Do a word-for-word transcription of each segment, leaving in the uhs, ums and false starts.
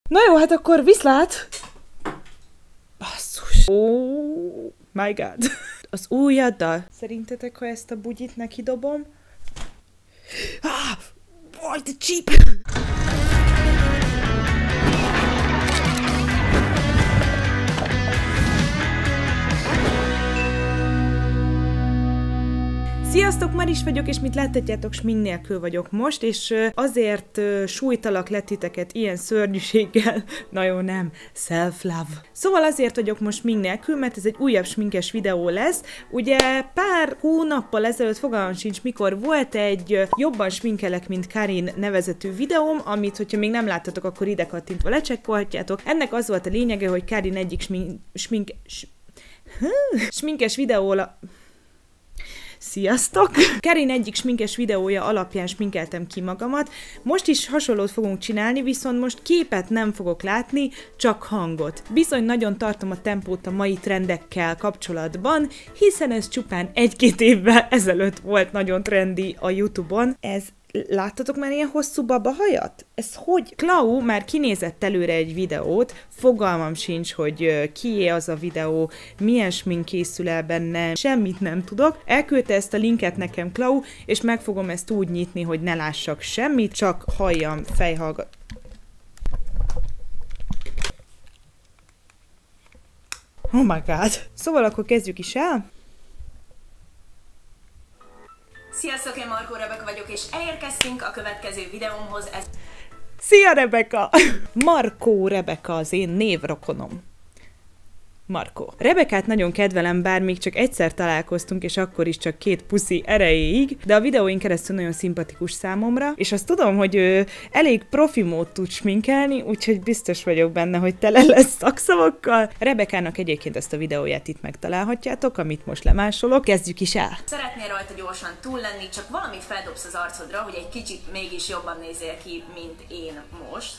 Na jó, hát akkor viszlát! Basszus! Oh my god! Az ujjaddal. Szerintetek, ha ezt a bugyit neki dobom? Ah! Boy, the cheap! Sziasztok, Maris vagyok, és mint láthatjátok, smink nélkül vagyok most, és azért uh, sújtalak le titeket ilyen szörnyűséggel, na jó, nem, self-love. Szóval azért vagyok most smink nélkül, mert ez egy újabb sminkes videó lesz. Ugye pár hónappal ezelőtt, fogalmam sincs mikor, volt egy uh, jobban sminkelek, mint Karin nevezetű videóm, amit, hogyha még nem láttatok, akkor ide kattintva lecsekkolhatjátok. Ennek az volt a lényege, hogy Karin egyik smink... smink... sminkes videóla... Sziasztok! Karin egyik sminkes videója alapján sminkeltem ki magamat. Most is hasonlót fogunk csinálni, viszont most képet nem fogok látni, csak hangot. Bizony nagyon tartom a tempót a mai trendekkel kapcsolatban, hiszen ez csupán egy-két évvel ezelőtt volt nagyon trendi a YouTube-on. Ez láttatok már ilyen hosszú babahajat? Ez hogy? Klau már kinézett előre egy videót, fogalmam sincs, hogy kié az a videó, milyen smink készül el benne, semmit nem tudok. Elküldte ezt a linket nekem Klau, és meg fogom ezt úgy nyitni, hogy ne lássak semmit, csak halljam, fejhallgat... Oh my god! Szóval akkor kezdjük is el. Sziasztok, én Markó Rebeka vagyok, és elérkeztünk a következő videómhoz. Ez... Szia, Rebeka! Markó Rebeka az én névrokonom. Markó. Rebekát nagyon kedvelem, bár még csak egyszer találkoztunk, és akkor is csak két puszi erejéig, de a videóin keresztül nagyon szimpatikus számomra, és azt tudom, hogy ő elég profi mód tud sminkelni, úgyhogy biztos vagyok benne, hogy tele lesz szakszavakkal. Rebekának egyébként ezt a videóját itt megtalálhatjátok, amit most lemásolok. Kezdjük is el! Szeretnél rajta gyorsan túl lenni, csak valamit feldobsz az arcodra, hogy egy kicsit mégis jobban nézzél ki, mint én most.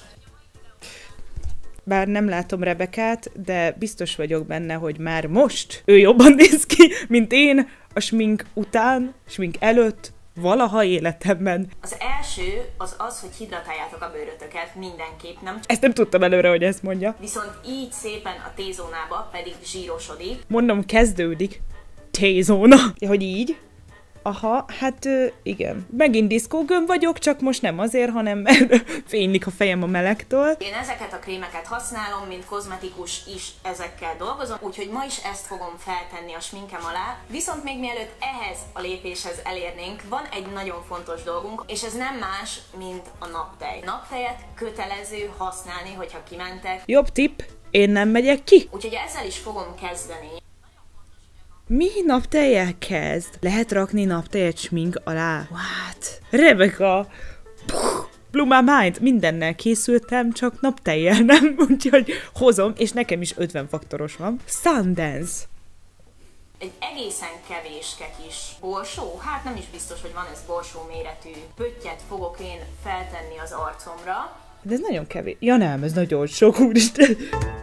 Bár nem látom Rebekát, de biztos vagyok benne, hogy már most ő jobban néz ki, mint én a smink után, smink előtt, valaha életemben. Az első az az, hogy hidratáljátok a bőrötöket mindenképp, nem? Ezt nem tudtam előre, hogy ezt mondja. Viszont így szépen a T-zónába pedig zsírosodik. Mondom, kezdődik. T-zóna. Ja, hogy így? Aha, hát igen. Megint diszkógömb vagyok, csak most nem azért, hanem mert fénylik a fejem a melegtől. Én ezeket a krémeket használom, mint kozmetikus is ezekkel dolgozom, úgyhogy ma is ezt fogom feltenni a sminkem alá. Viszont még mielőtt ehhez a lépéshez elérnénk, van egy nagyon fontos dolgunk, és ez nem más, mint a naptej. Naptejet kötelező használni, hogyha kimentek. Jobb tipp, én nem megyek ki. Úgyhogy ezzel is fogom kezdeni. Mi naptejjel kezd? Lehet rakni naptejet smink alá? What? Rebeka! Puh, blew my mind. Mindennel készültem, csak naptejjel nem, úgyhogy hozom, és nekem is ötven faktoros van. Sundance. Egy egészen kevéske kis borsó, hát nem is biztos, hogy van ez borsó méretű pöttyet fogok én feltenni az arcomra. De ez nagyon kevés. Ja nem, ez nagyon sok, úristen.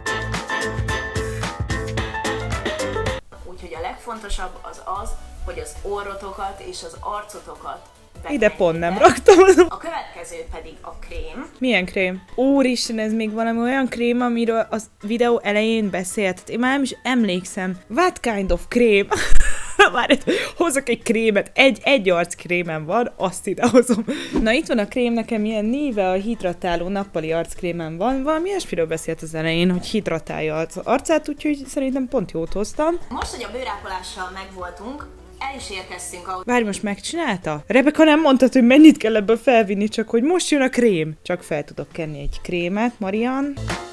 Úgyhogy a legfontosabb az az, hogy az orrotokat és az arcotokat bekenjétek. Ide pont nem raktam. A következő pedig a krém. Milyen krém? Úristen, ez még valami olyan krém, amiről a videó elején beszélt. Én már nem is emlékszem. What kind of krém? Várj, hozok egy krémet. Egy, egy arckrémem van, azt idehozom. Na itt van a krém, nekem ilyen Nivea hidratáló nappali arckrémem van. Valami ilyesmiről beszélt az elején, hogy hidratálja az arcát, úgyhogy szerintem pont jót hoztam. Most, hogy a bőrápolással megvoltunk, el is érkeztünk a... Várj, most megcsinálta? Rebeka nem mondtad, hogy mennyit kell ebből felvinni, csak hogy most jön a krém. Csak fel tudok kenni egy krémet, Marian.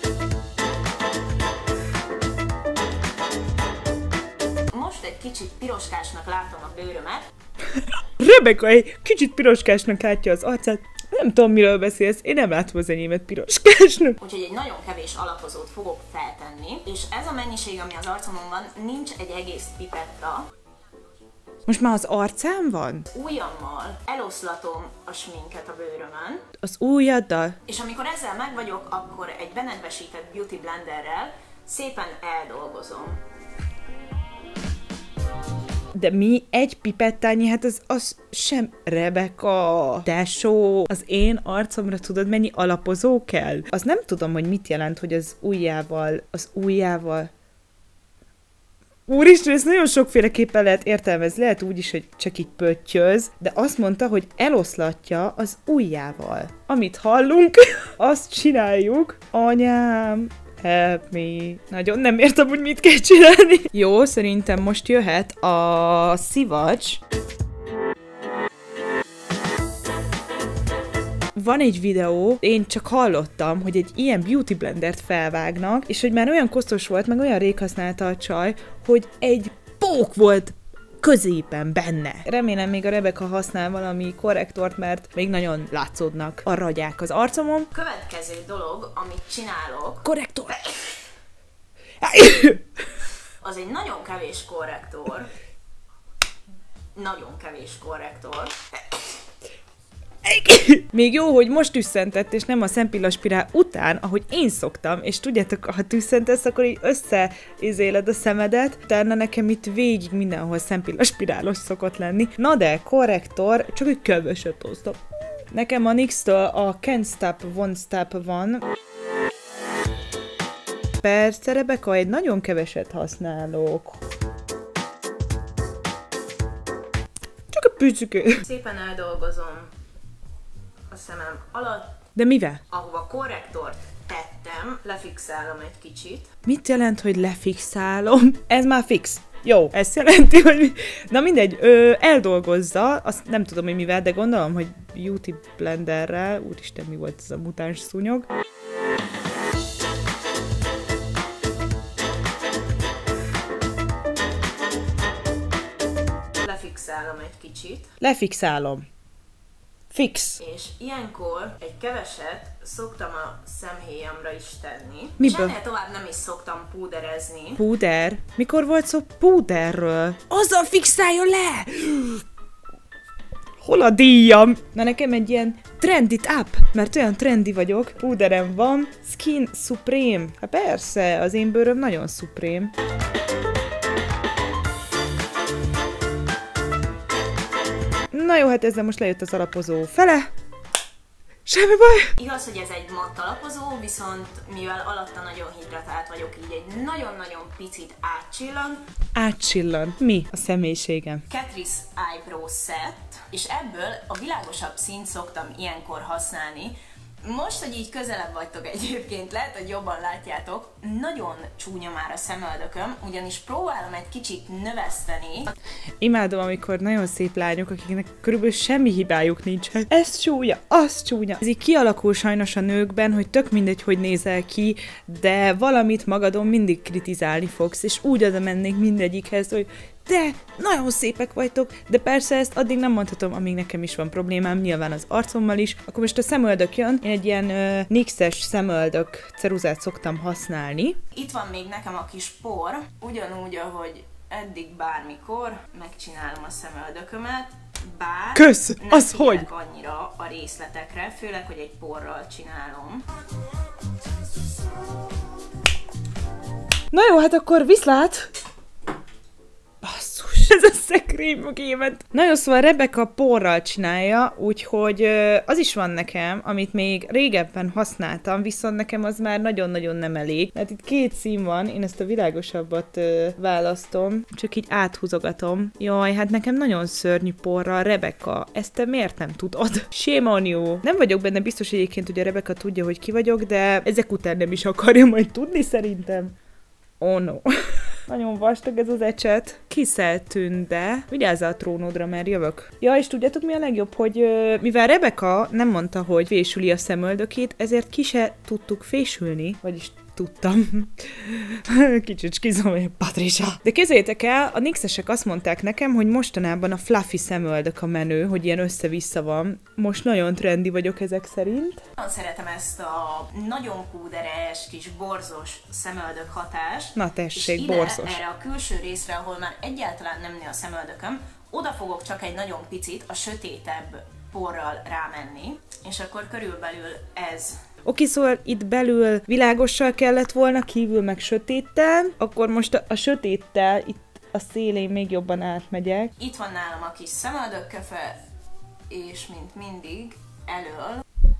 Most egy kicsit piroskásnak látom a bőrömet. Rebeka egy kicsit piroskásnak látja az arcát. Nem tudom, miről beszélsz, én nem látom az enyémet piroskásnak. Úgyhogy egy nagyon kevés alapozót fogok feltenni, és ez a mennyiség, ami az arcomon van, nincs egy egész pipetta. Most már az arcán van? Ujjammal eloszlatom a sminket a bőrömön. Az ujjaddal? És amikor ezzel meg vagyok, akkor egy benedvesített beauty blenderrel szépen eldolgozom. De mi? Egy pipettányi? Hát az, az sem... Rebecca, tesó, az én arcomra tudod, mennyi alapozó kell? Az nem tudom, hogy mit jelent, hogy az ujjával, az ujjával... Úristen, ezt nagyon sokféleképpen lehet értelmezni, lehet úgy is, hogy csak így pöttyöz, de azt mondta, hogy eloszlatja az ujjával. Amit hallunk, azt csináljuk. Anyám, help me. Nagyon nem értem, hogy mit kell csinálni. Jó, szerintem most jöhet a szivacs. Van egy videó, én csak hallottam, hogy egy ilyen beauty blendert felvágnak, és hogy már olyan kosztos volt, meg olyan rég használta a csaj, hogy egy pók volt középen benne. Remélem még a Rebecca használ valami korrektort, mert még nagyon látszódnak a ragyák az arcomon. Következő dolog, amit csinálok... Korrektor! Az egy nagyon kevés korrektor. Nagyon kevés korrektor. Még jó, hogy most tüsszentett, és nem a szempillaspirál után, ahogy én szoktam, és tudjátok, ha tüsszentesz, akkor így összeizéled a szemedet, utána nekem itt végig mindenhol szempillaspirálos szokott lenni. Na de, korrektor, csak egy keveset hoztam. Nekem a nix-től a Can't Stop, Won't Stop van. Persze, Rebecca, egy nagyon keveset használok. Csak a pücükő. Szépen eldolgozom a szemem alatt. De mivel? Ahova korrektort tettem, lefixálom egy kicsit. Mit jelent, hogy lefixálom? Ez már fix. Jó, ez jelenti, hogy... Na mindegy, ö, eldolgozza, azt nem tudom, hogy mivel, de gondolom, hogy beauty blenderrel. Úristen, mi volt ez a mutáns szúnyog? Lefixálom egy kicsit. Lefixálom. Fix. És ilyenkor egy keveset szoktam a szemhéjamra is tenni. Miből? És ennél tovább nem is szoktam púderezni. Púder? Mikor volt szó púderről? Azzal fixáljon le! Hol a díjam? Na nekem egy ilyen trend it up, mert olyan trendi vagyok. Púderem van. Skin Supreme. Hát persze, az én bőröm nagyon Supreme. Na jó, hát ezzel most lejött az alapozó fele. Semmi baj. Igaz, hogy ez egy matt alapozó, viszont mivel alatta nagyon hidratált vagyok, így egy nagyon-nagyon picit átcsillan. Átcsillan. Mi a személyiségem? Catrice Eyebrow Set, és ebből a világosabb színt szoktam ilyenkor használni. Most, hogy így közelebb vagytok egyébként, lehet, hogy jobban látjátok, nagyon csúnya már a szemöldököm, ugyanis próbálom egy kicsit növeszteni. Imádom, amikor nagyon szép lányok, akiknek körülbelül semmi hibájuk nincs. Ez csúnya, az csúnya. Ez így kialakul sajnos a nőkben, hogy tök mindegy, hogy nézel ki, de valamit magadon mindig kritizálni fogsz, és úgy oda mennék mindegyikhez, hogy de nagyon szépek vagytok, de persze ezt addig nem mondhatom, amíg nekem is van problémám, nyilván az arcommal is. Akkor most a szemöldök jön, én egy ilyen uh, nix-es szemöldök ceruzát szoktam használni. Itt van még nekem a kis por, ugyanúgy, ahogy eddig bármikor megcsinálom a szemöldökömet, bár Kösz! nem Az hogy? annyira a részletekre, főleg, hogy egy porral csinálom. Na jó, hát akkor viszlát! Basszus, ez a szekrény mögémet. Na jó, szóval Rebecca porral csinálja, úgyhogy az is van nekem, amit még régebben használtam, viszont nekem az már nagyon-nagyon nem elég. Mert itt két szín van, én ezt a világosabbat ö, választom, csak így áthúzogatom. Jaj, hát nekem nagyon szörnyű porral, Rebecca, ezt te miért nem tudod? Shame on you. Nem vagyok benne biztos egyébként, hogy a Rebecca tudja, hogy ki vagyok, de ezek után nem is akarja majd tudni szerintem. Oh no. Nagyon vastag ez az ecset. Kiszeltűnt, de vigyázzál a trónodra, mert jövök. Ja, és tudjátok mi a legjobb, hogy uh, mivel Rebecca nem mondta, hogy fésüli a szemöldökét, ezért ki se tudtuk fésülni, vagyis tudtam. Kicsit skizom, Patricia. De képzeljétek el, a nixesek azt mondták nekem, hogy mostanában a fluffy szemöldök a menő, hogy ilyen össze-vissza van. Most nagyon trendi vagyok ezek szerint. Nagyon szeretem ezt a nagyon púderes, kis borzos szemöldök hatást. Na tessék, és ide, borzos. erre a külső részre, ahol már egyáltalán nem nő a szemöldököm, oda fogok csak egy nagyon picit a sötétebb porral rámenni, és akkor körülbelül ez. Oké, szóval itt belül világossal kellett volna, kívül meg sötéttel, akkor most a, a sötéttel itt a szélén még jobban átmegyek. Itt van nálam a kis szemöldökköfe, és mint mindig elől.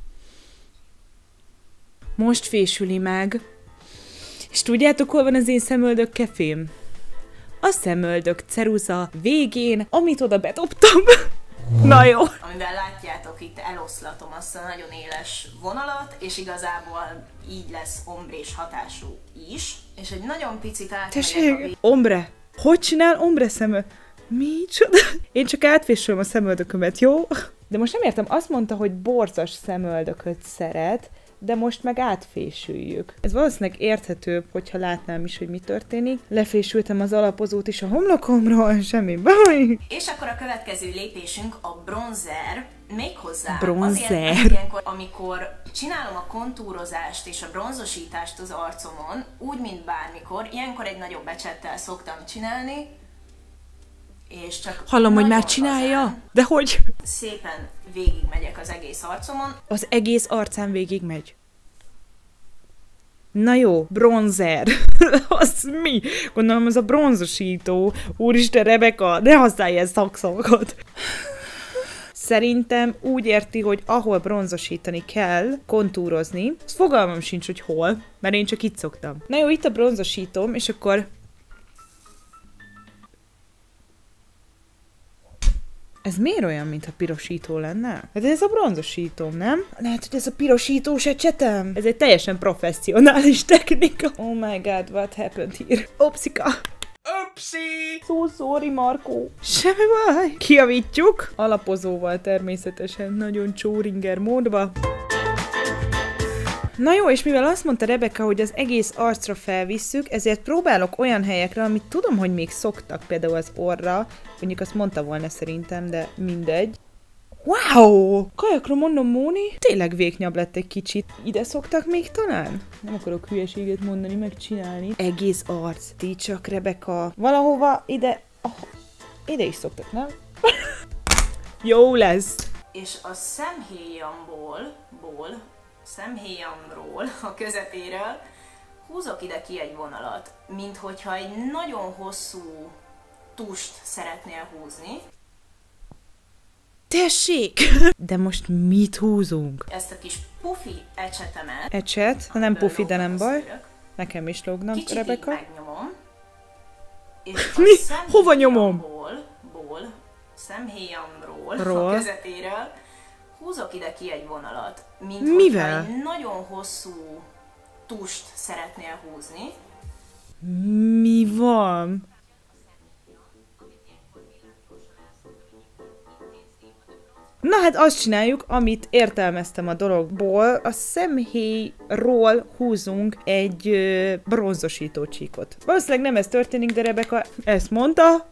Most fésüli meg. És tudjátok, hol van az én szemöldökkefém? A szemöldök ceruza végén, amit oda bedobtam. Na jó. Amivel látjátok, itt eloszlatom azt a nagyon éles vonalat, és igazából így lesz ombrés hatású is. És egy nagyon picit átmegyek a vég... Ombre. Hogy csinál ombre szemöld? Micsoda? Én csak átfésülöm a szemöldökömet, jó? De most nem értem, azt mondta, hogy borzas szemöldököt szeret, de most meg átfésüljük. Ez valószínűleg érthetőbb, hogyha látnám is, hogy mi történik. Lefésültem az alapozót is a homlokomról, semmi baj. És akkor a következő lépésünk a bronzer, méghozzá bronzer. Azért, ilyenkor, amikor csinálom a kontúrozást és a bronzosítást az arcomon, úgy, mint bármikor, ilyenkor egy nagyobb ecsettel szoktam csinálni, és csak hallom, hogy már csinálja? lazán, de hogy? Szépen végigmegyek az egész arcomon. Az egész arcán végigmegy. Na jó, bronzer. Az mi? Gondolom, az a bronzosító. Úristen, Rebeka, ne használj ilyen szakszavakat. Szerintem úgy érti, hogy ahol bronzosítani kell, kontúrozni. Az fogalmam sincs, hogy hol, mert én csak itt szoktam. Na jó, itt a bronzosítom, és akkor... Ez miért olyan, mintha pirosító lenne? Hát ez a bronzosítóm, nem? Lehet, hogy ez a pirosítós ecsetem? Ez egy teljesen professzionális technika. Oh my god, what happened here? Opszika! Upsi! So sorry, Markó. Semmi baj. Kijavítjuk. Alapozóval természetesen, nagyon csóringer módba. Na jó, és mivel azt mondta Rebeka, hogy az egész arcra felvisszük, ezért próbálok olyan helyekre, amit tudom, hogy még szoktak, például az orra, mondjuk azt mondta volna szerintem, de mindegy. Wow! Kajakra mondom, Móni, tényleg véknyabb lett egy kicsit. Ide szoktak még talán? Nem akarok hülyeséget mondani, megcsinálni. Egész arc, ti csak, Rebeka. Valahova ide... Oh, ide is szoktak, nem? Jó lesz! És a szemhéjamból, ból, szemhéjamról, a közepéről húzok ide ki egy vonalat, mint hogyha egy nagyon hosszú tust szeretnél húzni. Tessék! De most mit húzunk? Ezt a kis pufi ecsetemet... Ecset? Ha nem pufi, de nem baj. Nekem is lógnak, kicsit Rebeka. Kicsit megnyomom. És Mi? Hova nyomom? Ból, ból, szemhéjamról, Ról. a közepéről húzok ide ki egy vonalat, mint mivel? hogyha egy nagyon hosszú tust szeretnél húzni. Mi van? Na hát azt csináljuk, amit értelmeztem a dologból, a szemhéjról húzunk egy ö, bronzosító csíkot. Valószínűleg nem ez történik, de Rebeka ezt mondta.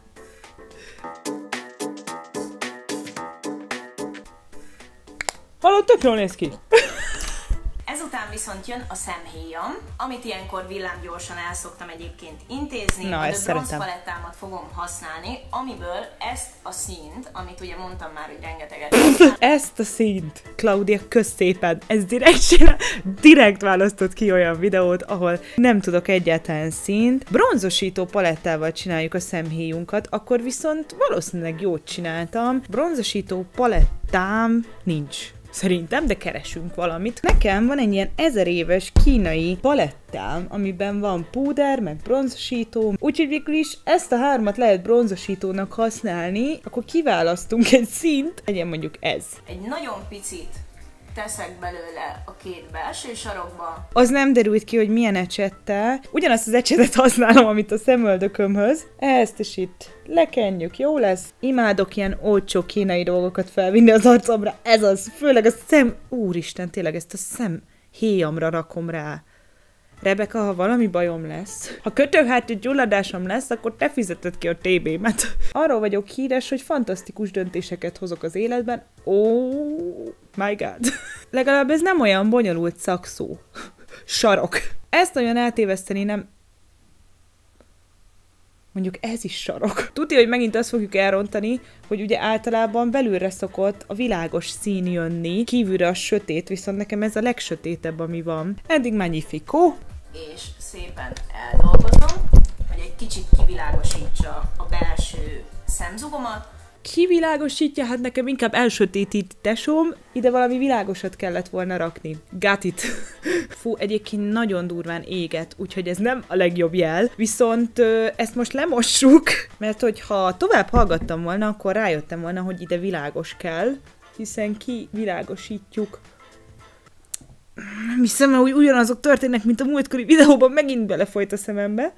Hallott, tök jól néz ki. Ezután viszont jön a szemhéjam, amit ilyenkor villámgyorsan el szoktam egyébként intézni. Na, a ezt szeretem. bronzpalettámat fogom használni, amiből ezt a színt, amit ugye mondtam már, hogy rengeteget használni. Ezt a színt, Claudia, közszépen, ez direkt csinál, direkt választott ki olyan videót, ahol nem tudok egyáltalán színt. Bronzosító palettával csináljuk a szemhéjunkat, akkor viszont valószínűleg jót csináltam. Bronzosító palettám nincs. Szerintem, de keresünk valamit. Nekem van egy ilyen ezer éves kínai palettám, amiben van púder, meg bronzosító. Úgyhogy végül is ezt a hármat lehet bronzosítónak használni, akkor kiválasztunk egy színt, legyen mondjuk ez. Egy nagyon picit teszek belőle a két belső sarokba. Az nem derült ki, hogy milyen ecsettel. Ugyanazt az ecsetet használom, amit a szemöldökömhöz. Ezt is itt lekenjük, jó lesz? Imádok ilyen olcsó kínai dolgokat felvinni az arcomra. Ez az, főleg a szem... Úristen, tényleg ezt a szem héjamra rakom rá. Rebeka, ha valami bajom lesz, ha kötőhátű gyulladásom lesz, akkor te fizeted ki a té bémet. Arról vagyok híres, hogy fantasztikus döntéseket hozok az életben. Oh my god. Legalább ez nem olyan bonyolult szakszó. Sarok. Ezt olyan eltéveszteni nem... Mondjuk ez is sarok. Tudja, hogy megint azt fogjuk elrontani, hogy ugye általában belülre szokott a világos szín jönni, kívülre a sötét, viszont nekem ez a legsötétebb, ami van. Eddig magnifico. És szépen eldolgozom, hogy egy kicsit kivilágosítsa a belső szemzugomat. Kivilágosítja? Hát nekem inkább elsötétít, tesóm. Ide valami világosat kellett volna rakni. Got it. Fú, egyébként nagyon durván éget, úgyhogy ez nem a legjobb jel. Viszont ö, ezt most lemossuk, mert hogyha tovább hallgattam volna, akkor rájöttem volna, hogy ide világos kell, hiszen kivilágosítjuk. Nem hiszem, hogy ugyanazok történnek, mint a múltkori videóban, megint belefolyt a szemembe.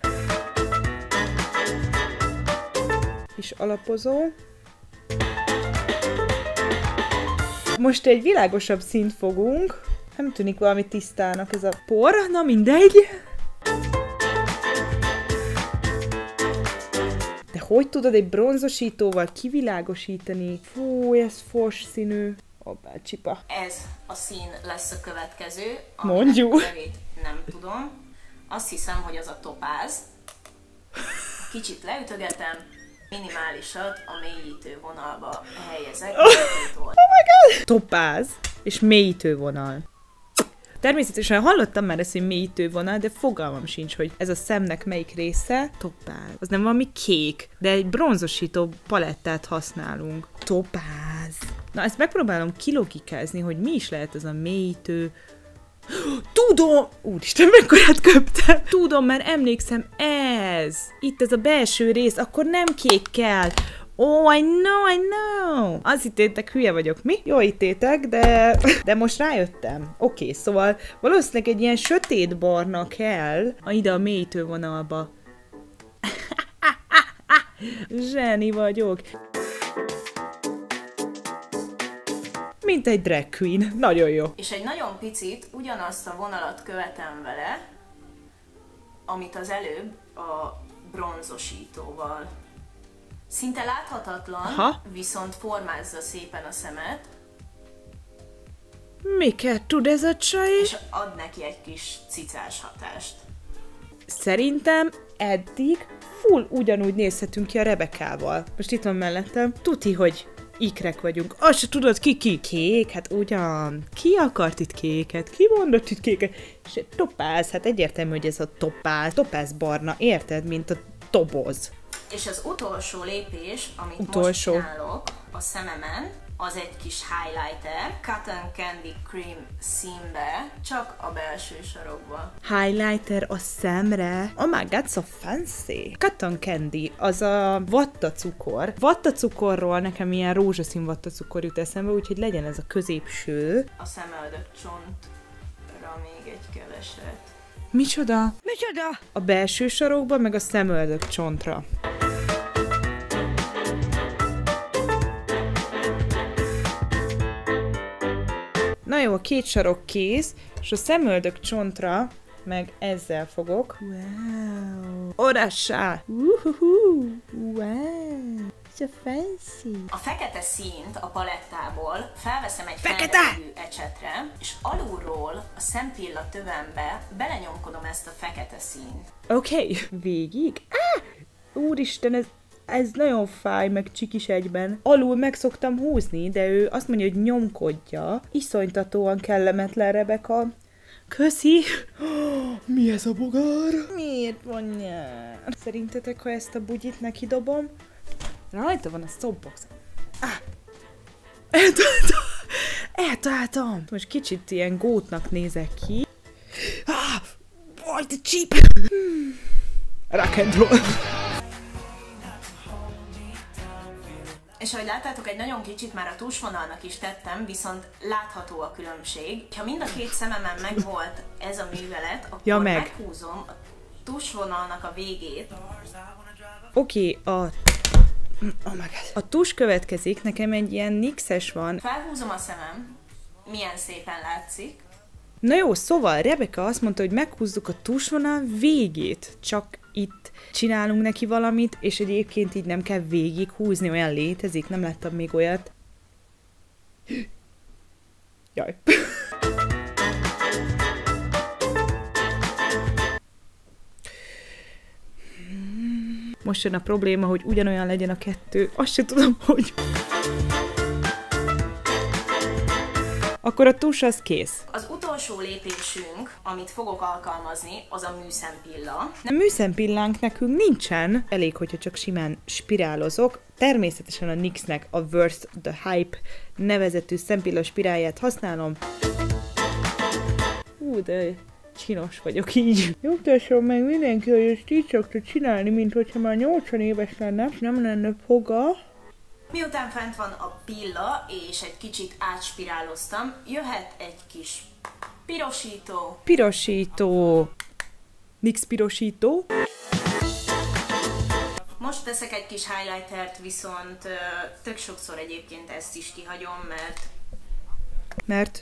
És alapozó. Most egy világosabb színt fogunk. Nem tűnik valami tisztának ez a por, na mindegy. De hogy tudod egy bronzosítóval kivilágosítani? Fú, ez fos színű. Hoppá, csipa. Ez a szín lesz a következő. Mondjuk. Nem tudom. Azt hiszem, hogy az a topáz. Kicsit leütögetem. Minimálisat a mélyítő vonalba helyezek. Oh, oh my god! Topáz és mélyítő vonal. Természetesen hallottam már ezt, hogy mélyítő vonal, de fogalmam sincs, hogy ez a szemnek melyik része. Topáz. Az nem valami kék, de egy bronzosító palettát használunk. Topáz. Na, ezt megpróbálom kilogikázni, hogy mi is lehet ez a mélyítő. Tudom! Úristen, mekkorát köptem! Tudom, mert emlékszem, ez! Itt ez a belső rész, akkor nem kék kell. Oh, I know, I know! Azt hittétek, hülye vagyok, mi? Jó hittétek, de, de most rájöttem. Oké, okay, szóval valószínűleg egy ilyen sötét barna kell a ide a mélyítő vonalba. Zseni vagyok. Mint egy drag queen. Nagyon jó. És egy nagyon picit ugyanazt a vonalat követem vele, amit az előbb a bronzosítóval. Szinte láthatatlan, aha, viszont formázza szépen a szemet. Miket tud ez a csaj? És ad neki egy kis cicás hatást. Szerintem eddig full ugyanúgy nézhetünk ki a Rebekával. Most itt van mellettem. Tuti, hogy ikrek vagyunk. Azt se tudod, ki ki? Kék? Hát ugyan. Ki akart itt kéket? Ki mondott itt kéket? És topáz, hát egyértelmű, hogy ez a topáz. Topáz barna, érted? Mint a toboz. És az utolsó lépés, amit utolsó. most csinálok a szememen, az egy kis highlighter, Cotton Candy Cream színbe, csak a belső sarokba. Highlighter a szemre? Oh my god, so fancy! Cotton Candy, az a vattacukor. Vattacukorról nekem ilyen rózsaszín vattacukor jut eszembe, úgyhogy legyen ez a középső. A szemöldök csontra még egy keveset. Micsoda? Micsoda? A belső sarokba, meg a szemöldök csontra. Na jó, a két sarok kész, és a szemöldök csontra meg ezzel fogok. Wow! Orassá! Uhuhu! Wow! So fancy! A fekete színt a palettából felveszem egy felderülő ecsetre, és alulról a szempilla tövembe belenyomkodom ezt a fekete színt. Oké, okay. Végig? Ah! Úristen, ez, ez nagyon fáj, meg csikis egyben. Alul meg szoktam húzni, de ő azt mondja, hogy nyomkodja. Iszonytatóan kellemetlen, Rebeka. Köszi! Oh, mi ez a bogár? Miért van nyár? Szerintetek, ha ezt a bugyit neki dobom? Rajta van a soapbox. Ah! Eltaláltam! Eltaláltam! Most kicsit ilyen gótnak nézek ki. Ah! What the cheap! Hmm. Rock and roll! És ahogy láttátok, egy nagyon kicsit már a tusvonalnak is tettem, viszont látható a különbség. Ha mind a két szememen megvolt ez a művelet, akkor ja, meg. meghúzom a tusvonalnak a végét. Oké, okay, a... Oh my God. A tus következik, nekem egy ilyen nixes van. Felhúzom a szemem, milyen szépen látszik. Na jó, szóval Rebeka azt mondta, hogy meghúzzuk a tusvonal végét, csak itt csinálunk neki valamit, és egyébként így nem kell végig húzni, olyan létezik, nem láttam még olyat. Jaj. Most jön a probléma, hogy ugyanolyan legyen a kettő. Azt sem tudom, hogy... akkor a tus az kész. Az utolsó lépésünk, amit fogok alkalmazni, az a műszempilla. A műszempillánk nekünk nincsen, elég, hogyha csak simán spirálozok. Természetesen a nixnek a Worth the Hype nevezetű szempilla spirálját használom. Hú, de csinos vagyok így. Nyugtasson meg mindenki, hogy ezt így szokta csinálni, mint hogyha már nyolcvan éves lenne, nem lenne foga. Miután fent van a pilla, és egy kicsit átspiráloztam, jöhet egy kis pirosító. Pirosító. Nix pirosító. Most teszek egy kis highlightert, viszont ö, tök sokszor egyébként ezt is kihagyom, mert... Mert?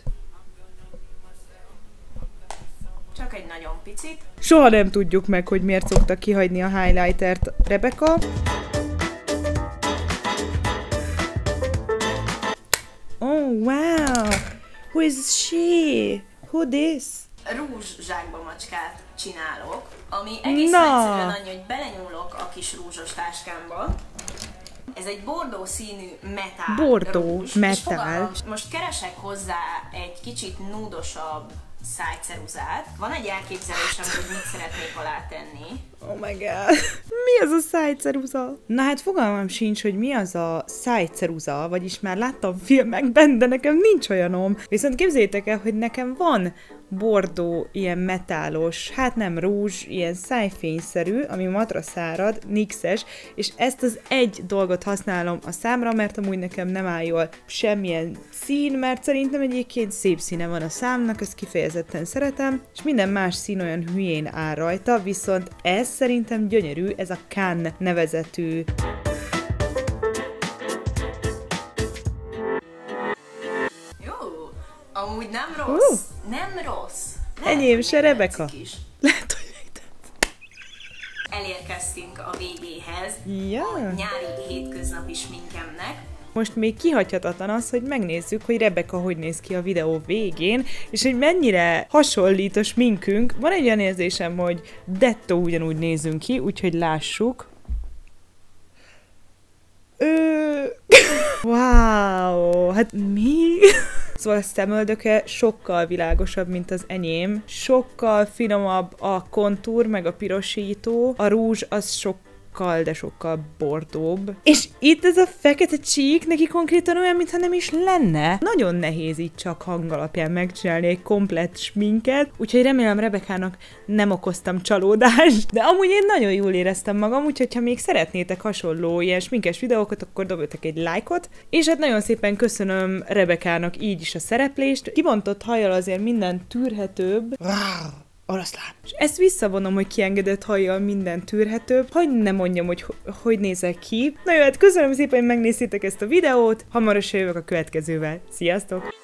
Csak egy nagyon picit. Soha nem tudjuk meg, hogy miért szokta kihagyni a highlightert Rebecca. Oh, wow! Who is she? Who this? Rúzs zsákba macskát csinálok, ami egész Na. egyszerűen annyi, hogy belenyúlok a kis rúzsos táskámba. Ez egy bordó színű metál Bordó rúzs, metál. És fogalmam, most keresek hozzá egy kicsit nudosabb szájceruzát. Van egy elképzelésem, hogy mit szeretnék alá tenni. Oh my god. Mi az a szájceruza? Na hát fogalmam sincs, hogy mi az a szájceruza, vagyis már láttam filmekben, de nekem nincs olyanom. Viszont képzeljétek el, hogy nekem van bordó, ilyen metálos, hát nem rúzs, ilyen szájfényszerű, ami matra szárad, nixes, és ezt az egy dolgot használom a számra, mert amúgy nekem nem áll jól semmilyen szín, mert szerintem egyébként szép színe van a számnak, ezt kifejezetten szeretem, és minden más szín olyan hülyén áll rajta, viszont ez szerintem gyönyörű, ez a Cannes nevezetű. Jó, amúgy nem rossz, uh. nem rossz. Lehet, Enyém se, Rebecca. Lehet, hogy elérkeztünk a végéhez ja. a nyári hétköznapi sminkemnek. Most még kihagyhatatlan az, hogy megnézzük, hogy Rebecca hogy néz ki a videó végén, és hogy mennyire hasonlít a sminkünk. Van egy olyan érzésem, hogy dettó ugyanúgy nézünk ki, úgyhogy lássuk. Ö... wow, hát mi? Szóval a szemöldöke sokkal világosabb, mint az enyém. Sokkal finomabb a kontúr, meg a pirosító. A rúzs az sokkal de sokkal bordóbb. És itt ez a fekete csík neki konkrétan olyan, mintha nem is lenne. Nagyon nehéz így csak hang alapján megcsinálni egy komplett sminket, úgyhogy remélem Rebecának nem okoztam csalódást, de amúgy én nagyon jól éreztem magam, úgyhogy ha még szeretnétek hasonló ilyen sminkes videókat, akkor dobjatok egy lájkot, és hát nagyon szépen köszönöm Rebecának így is a szereplést. Kibontott hajjal azért minden tűrhetőbb. Oroszlán. És ezt visszavonom, hogy kiengedett hajjal minden tűrhetőbb. Hogy ne mondjam, hogy hogy nézek ki. Na jó, hát köszönöm szépen, hogy megnéztétek ezt a videót. Hamarosan jövök a következővel. Sziasztok!